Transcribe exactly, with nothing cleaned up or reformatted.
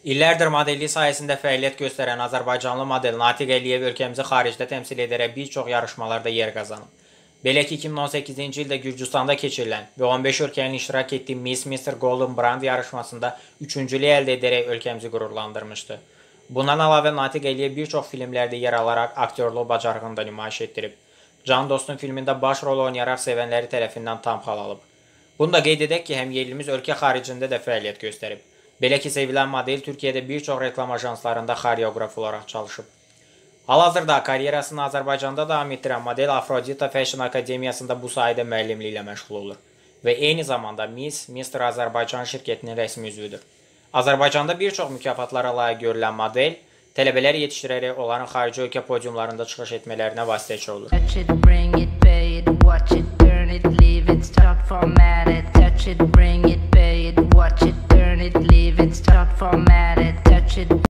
İllərdir modellik sayəsində fəaliyyət göstərən Azərbaycanlı model Natiq Əliyev ölkəmizi xaricdə təmsil edərək bir çox yarışmalarda yer qazanıb. Belə ki, iki min on səkkizinci ildə Gürcüstanda keçirilən və on beş ölkənin iştirak etdiyi Miss Mister Golden Brand yarışmasında üçüncülük əldə edərək ölkəmizi qürurlandırmışdı. Bundan əlavə Natiq Əliyev bir çox filmlərdə yer alaraq aktyorluq bacarığını da nümayiş etdirib. Can Dostum filmində baş rol oynayaraq sevənləri tərəfindən tam xal alıb. Bunu da qeyd edək ki, həm yerlimiz ölkə xaricində də fəaliyyət göstərib. Belə ki, sevilən model Türkiyədə bir çox reklam ajanslarında xoreoqraf olaraq çalışıb. Hal-hazırda karyerasını Azərbaycanda davam etdirən model Afrodita Fashion Akademiyasında bu sayədə müəllimliklə məşğul olur və eyni zamanda Miss Mister Azərbaycan şirkətinin rəsmi üzvüdür. Azərbaycanda bir çox mükafatlara layiq görülən model tələbələr yetişdirərək onların xarici ölkə podiumlarında çıxış etmələrinə vasitəçi olur. Touch it,